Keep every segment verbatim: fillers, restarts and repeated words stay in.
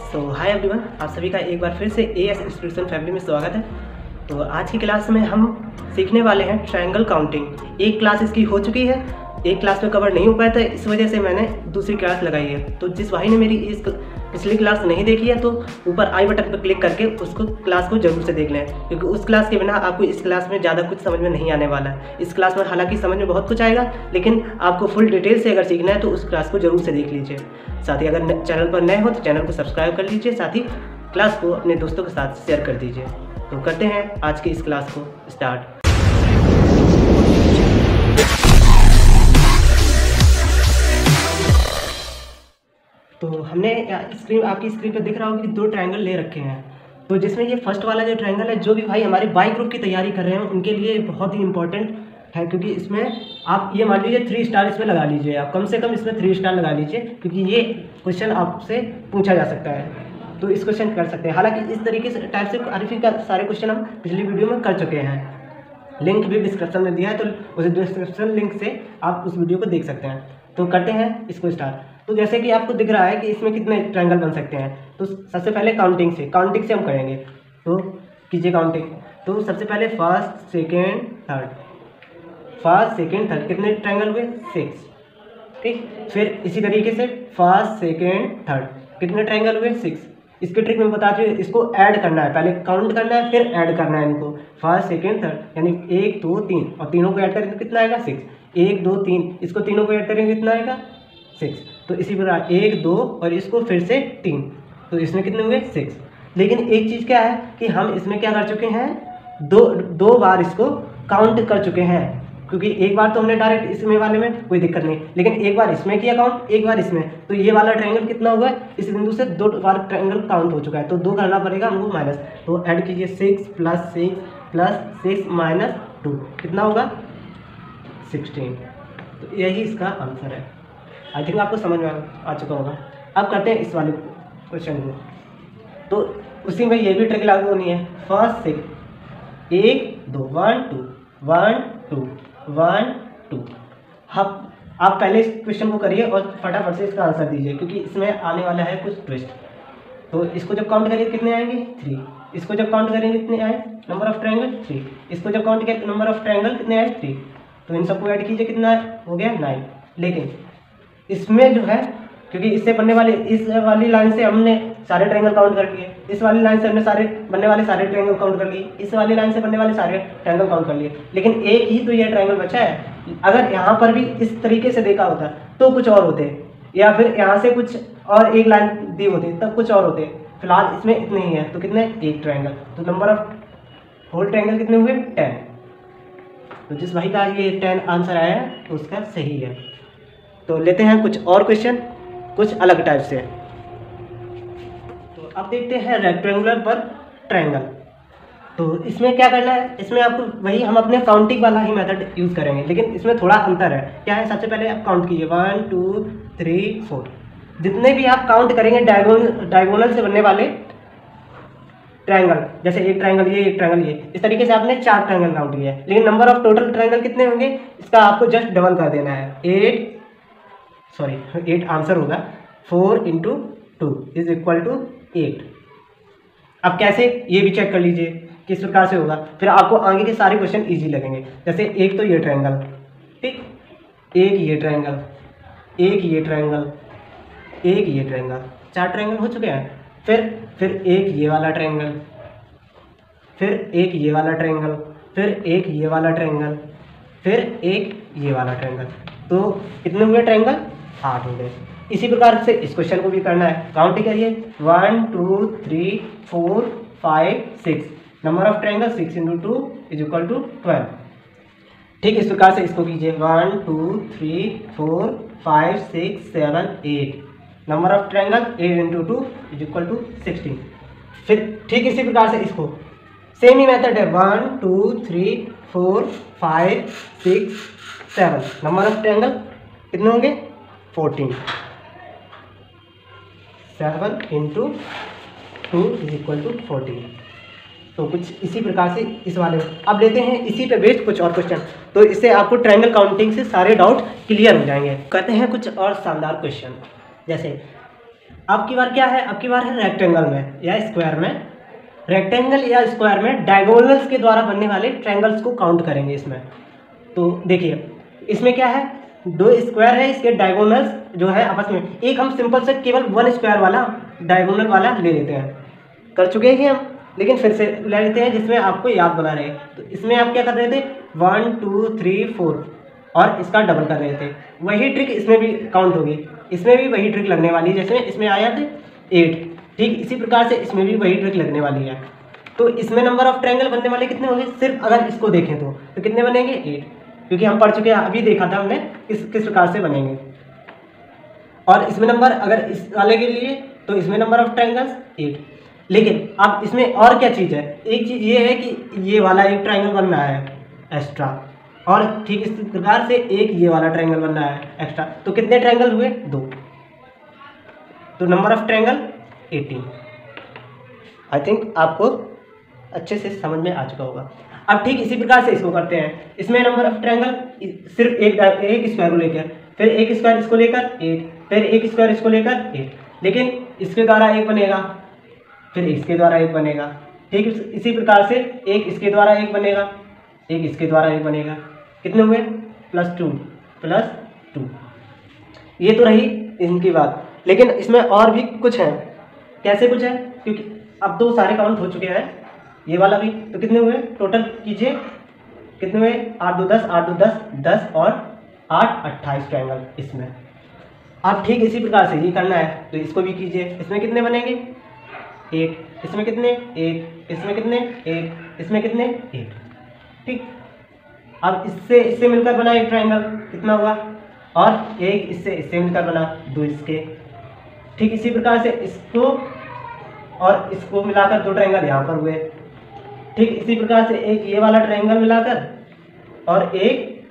सो hi everyone, आप सभी का एक बार फिर से ए एस इंस्टीट्यूशन फैमिली में स्वागत है। तो आज की क्लास में हम सीखने वाले हैं ट्रायंगल काउंटिंग। एक क्लास इसकी हो चुकी है, एक क्लास में कवर नहीं हो पाया था, इस वजह से मैंने दूसरी क्लास लगाई है। तो जिस भाई ने मेरी इस पिछली क्लास नहीं देखी है तो ऊपर आई बटन पर क्लिक करके उसको क्लास को जरूर से देख लें, क्योंकि उस क्लास के बिना आपको इस क्लास में ज़्यादा कुछ समझ में नहीं आने वाला है। इस क्लास में हालांकि समझ में बहुत कुछ आएगा, लेकिन आपको फुल डिटेल से अगर सीखना है तो उस क्लास को जरूर से देख लीजिए। साथ ही अगर चैनल पर नए हो तो चैनल को सब्सक्राइब कर लीजिए, साथ ही क्लास को अपने दोस्तों के साथ शेयर कर दीजिए। तो करते हैं आज की इस क्लास को स्टार्ट। तो हमने स्क्रीन आपकी स्क्रीन पर दिख रहा होगा कि दो ट्रायंगल ले रखे हैं। तो जिसमें ये फर्स्ट वाला जो ट्रायंगल है, जो भी भाई हमारे बाई ग्रुप की तैयारी कर रहे हैं उनके लिए बहुत ही इंपॉर्टेंट है, क्योंकि इसमें आप ये मान लीजिए थ्री स्टार इसमें लगा लीजिए, आप कम से कम इसमें थ्री स्टार लगा लीजिए, क्योंकि ये क्वेश्चन आपसे पूछा जा सकता है। तो इस क्वेश्चन कर सकते हैं। हालांकि इस तरीके से टाइप से आरएफई का सारे क्वेश्चन हम पिछली वीडियो में कर चुके हैं, लिंक भी डिस्क्रिप्शन में दिया है, तो उस डिस्क्रिप्शन लिंक से आप उस वीडियो को देख सकते हैं। तो करते हैं इसको स्टार्ट। तो जैसे कि आपको दिख रहा है कि इसमें कितने ट्रायंगल बन सकते हैं, तो सबसे पहले काउंटिंग से काउंटिंग से हम करेंगे। तो कीजिए काउंटिंग। तो सबसे पहले first second third, first second third कितने ट्रायंगल हुए? सिक्स। ठीक, फिर इसी तरीके से फर्स्ट सेकेंड थर्ड कितने ट्रायंगल हुए? सिक्स। इसकी ट्रिक मैं बताती हूँ, इसको ऐड करना है, पहले काउंट करना है फिर ऐड करना है इनको। फर्स्ट सेकेंड थर्ड यानी एक दो तीन, और तीनों को ऐड करेंगे तो कितना आएगा? सिक्स। एक दो तीन, इसको तीनों को ऐड करेंगे कितना आएगा? सिक्स। तो इसी प्रकार एक दो और इसको फिर से तीन, तो इसमें कितने हुए? सिक्स। लेकिन एक चीज़ क्या है कि हम इसमें क्या कर चुके हैं, दो दो बार इसको काउंट कर चुके हैं, क्योंकि एक बार तो हमने डायरेक्ट इसमें वाले में कोई दिक्कत नहीं, लेकिन एक बार इसमें किया काउंट, एक बार इसमें, तो ये वाला ट्रायंगल कितना हुआ है? इस बिंदु से दो बार ट्रायंगल काउंट हो चुका है, तो दो करना पड़ेगा हमको माइनस। तो ऐड कीजिए six plus six plus six minus two, कितना होगा? सिक्सटीन। तो यही इसका आंसर है। आई थिंक आपको समझ में आ चुका होगा। अब करते हैं इस वाले क्वेश्चन को। तो उसी में ये भी ट्रिक लागू होनी है। फर्स्ट सेकेंड एक दो, one two one two one two. आप आप पहले इस क्वेश्चन को करिए और फटाफट से इसका आंसर दीजिए, क्योंकि इसमें आने वाला है कुछ ट्विस्ट। तो इसको जब काउंट करिए कितने आएंगे? थ्री। इसको जब काउंट करेंगे कितने आए? Number of triangle three. इसको जब काउंट किया नंबर ऑफ ट्रायंगल कितने आए? थ्री। तो इन सबको ऐड कीजिए, कितना हो गया? नाइन। लेकिन इसमें जो है, क्योंकि इससे बनने वाले इस वाली लाइन से हमने सारे ट्रायंगल काउंट कर लिए, इस वाली लाइन से हमने सारे बनने वाले सारे ट्रायंगल काउंट कर लिए, इस वाली लाइन से बनने वाले सारे ट्रायंगल काउंट कर लिए, लेकिन एक ही तो ये ट्रायंगल बचा है। अगर यहाँ पर भी इस तरीके से देखा होता तो कुछ और होते, या फिर यहाँ से कुछ और एक लाइन दी होती तब कुछ और होते। फिलहाल इसमें इतने ही है, तो कितने? एक ट्रायंगल। तो नंबर ऑफ होल ट्रायंगल कितने हुए? टेन। तो जिस भाई का ये टेन आंसर आया है तो उसका सही है। तो लेते हैं कुछ और क्वेश्चन, कुछ अलग टाइप से। तो अब देखते हैं रेक्टेंगुलर पर ट्रायंगल। तो इसमें क्या करना है, इसमें आपको वही हम अपने काउंटिंग वाला ही मेथड यूज़ करेंगे, लेकिन इसमें थोड़ा अंतर है। क्या है? सबसे पहले आप काउंट कीजिए, वन टू थ्री फोर। जितने भी आप काउंट करेंगे डायगोनल डायगोनल से बनने वाले ट्रायंगल, जैसे एक ट्रायंगल ये, एक ट्रायंगल ये, इस तरीके से आपने चार ट्रायंगल काउंट किया है, लेकिन नंबर ऑफ टोटल ट्रायंगल कितने होंगे इसका आपको जस्ट डबल कर देना है। एट सॉरी एट आंसर होगा। Four into two is equal to eight. अब कैसे, ये भी चेक कर लीजिए किस प्रकार से होगा, फिर आपको आगे के सारे क्वेश्चन इजी लगेंगे। जैसे एक तो ये ट्रायंगल, ठीक, एक ये ट्रायंगल, एक ये ट्रायंगल, एक ये ट्रायंगल, चार ट्रायंगल हो चुके हैं। फिर फिर एक ये वाला ट्रायंगल, फिर एक ये वाला ट्रायंगल, फिर एक ये वाला ट्रायंगल, फिर एक ये वाला ट्रायंगल। तो कितने हुए ट्रायंगल? आठ हो गए। इसी प्रकार से इस क्वेश्चन को भी करना है। काउंट करिए, one two three four five six. Number of triangle six into two is equal to twelve. ठीक इस प्रकार से इसको कीजिए, one two three four five six seven eight. Number of triangle eight into two is equal to sixteen. फिर ठीक इसी प्रकार से इसको सेम ही मेथड है, one two three four five six seven. Number of triangle कितने होंगे? Fourteen. Seven into two is equal to fourteen. तो कुछ इसी प्रकार से इस वाले में अब लेते हैं इसी पे बेस्ड कुछ और क्वेश्चन, तो इससे आपको ट्रायंगल काउंटिंग से सारे डाउट क्लियर हो जाएंगे। कहते हैं कुछ और शानदार क्वेश्चन, जैसे अब की बार क्या है, अब की बार है रेक्टेंगल में या स्क्वायर में। रेक्टेंगल या स्क्वायर में डायगोनल्स के द्वारा बनने वाले ट्रायंगल्स को काउंट करेंगे इसमें। तो देखिए इसमें क्या है, दो स्क्वायर है, इसके डायगोनल्स जो है आपस में, एक हम सिंपल से केवल वन स्क्वायर वाला डायगोनल वाला ले लेते हैं, कर चुके हैं हम, लेकिन फिर से ले लेते हैं जिसमें आपको याद बना रहे। तो इसमें आप क्या कर रहे थे, वन टू थ्री फोर और इसका डबल कर रहे थे। वही ट्रिक इसमें भी काउंट होगी, इसमें भी वही ट्रिक लगने वाली है जैसे इसमें आया थे एट, ठीक इसी प्रकार से इसमें भी वही ट्रिक लगने वाली है। तो इसमें नंबर ऑफ ट्रायंगल बनने वाले कितने होंगे, सिर्फ अगर इसको देखें तो, तो कितने बनेंगे, एट, क्योंकि हम पढ़ चुके हैं, अभी देखा था हमने किस किस प्रकार से बनेंगे। और इसमें नंबर अगर इस वाले के लिए तो इसमें नंबर ऑफ ट्रायंगल्स एट। लेकिन अब इसमें और क्या चीज़ है, एक चीज़ ये है कि ये वाला एक ट्रायंगल बनना है एक्स्ट्रा, और ठीक इस प्रकार से एक ये वाला ट्रायंगल बनना है एक्स्ट्रा। तो कितने ट्रायंगल हुए, दो। तो number of triangle eighteen. I think आपको अच्छे से समझ में आ चुका होगा। अब ठीक इसी प्रकार से इसको करते हैं। इसमें नंबर ऑफ ट्रायंगल सिर्फ एक एक स्क्वायर को लेकर, फिर एक स्क्वायर इसको लेकर एट, फिर एक स्क्वायर इसको लेकर एट, लेकिन इसके द्वारा एक बनेगा, फिर इसके द्वारा एक बनेगा, ठीक इसी प्रकार से एक इसके द्वारा एक बनेगा, एक इसके द्वारा एक बनेगा। कितने हुए, प्लस टू प्लस टू। ये तो रही इनकी बात, लेकिन इसमें और भी कुछ है। कैसे कुछ है, क्योंकि अब तो सारे काउंट हो चुके हैं, ये वाला भी। तो कितने हुए, टोटल कीजिए कितने हुए, आठ दो दस, आठ दो दस, दस और आठ अट्ठाईस ट्रायंगल इसमें। अब ठीक इसी प्रकार से ये करना है, तो इसको भी कीजिए। इसमें कितने बनेंगे, एट, इसमें कितने, एक, इसमें कितने, एक, इसमें कितने, एट, ठीक। अब इससे इससे मिलकर बना एक ट्रायंगल, कितना हुआ, और एक इससे इससे मिलकर बना दो इसके, ठीक इसी प्रकार से इसको और इसको मिलाकर दो ट्रायंगल यहाँ पर हुए, ठीक इसी प्रकार से एक ये वाला ट्रायंगल मिलाकर और एक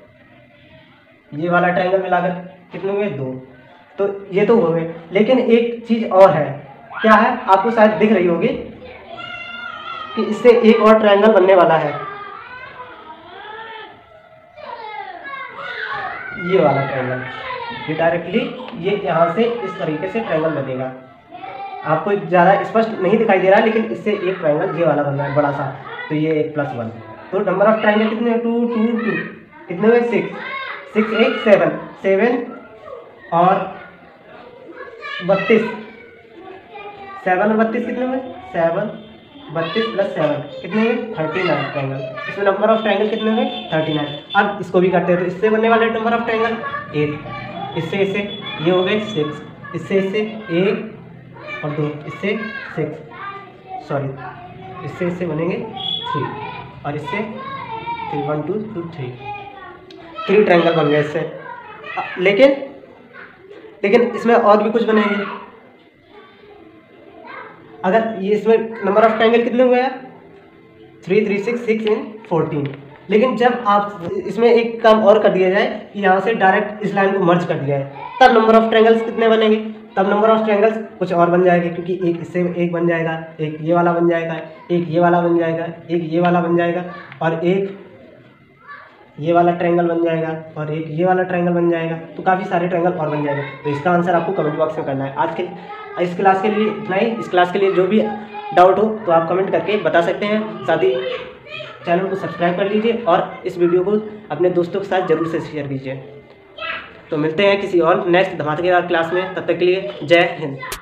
ये वाला ट्रायंगल मिलाकर कितने हुए, दो। तो ये तो हुए, लेकिन एक चीज़ और है, क्या है, आपको शायद दिख रही होगी कि इससे एक और ट्रायंगल बनने वाला है, ये वाला ट्रायंगल। ये डायरेक्टली ये यहाँ से इस तरीके से ट्रायंगल बनेगा। आपको ज़्यादा स्पष्ट नहीं दिखाई दे रहा है, लेकिन इससे एक ट्रायंगल ये वाला बनना है बड़ा सा, तो ये एक प्लस वन। तो नंबर ऑफ ट्रायंगल कितने, टू टू टू, कितने हुए, सिक्स, सिक्स एक सेवन, सेवन और बत्तीस, सेवन और बत्तीस कितने हुए, सेवन बत्तीस प्लस सेवन कितने हुए, थर्टी नाइन ट्रायंगल। इसमें नंबर ऑफ ट्रायंगल कितने हुए, थर्टी नाइन। अब इसको भी करते हैं, तो इससे बनने वाले नंबर ऑफ ट्रायंगल एट, इससे इससे ये हो गए सिक्स, इससे इससे एक और दो, इससे सिक्स, सॉरी इससे इससे बनेंगे थ्री, और इससे three, one two two three, three triangle बन गए इससे। लेकिन लेकिन इसमें और भी कुछ बनेंगे। अगर ये इसमें नंबर ऑफ ट्रायंगल कितने हुए हैं, थ्री थ्री सिक्स सिक्स इन फोर्टीन। लेकिन जब आप इसमें एक काम और कर दिया जाए कि यहाँ से डायरेक्ट इस लाइन को मर्ज कर दिया है, तब नंबर ऑफ ट्रायंगल्स कितने बनेंगे, तब नंबर ऑफ ट्रायंगल्स कुछ और बन जाएंगे, क्योंकि एक इससे एक बन जाएगा, एक ये वाला बन जाएगा, एक ये वाला बन जाएगा, एक ये वाला बन जाएगा, और एक ये वाला ट्रायंगल बन जाएगा, और एक ये वाला ट्रायंगल बन जाएगा। तो काफ़ी सारे ट्रायंगल और बन जाएंगे। तो इसका आंसर आपको कमेंट बॉक्स में करना है। आज के इस क्लास के लिए इतना ही। इस क्लास के लिए जो भी डाउट हो तो आप कमेंट करके बता सकते हैं। साथ ही चैनल को सब्सक्राइब कर लीजिए और इस वीडियो को अपने दोस्तों के साथ ज़रूर से शेयर कीजिए। तो मिलते हैं किसी और नेक्स्ट धमाकेदार क्लास में, तब तक के लिए जय हिंद।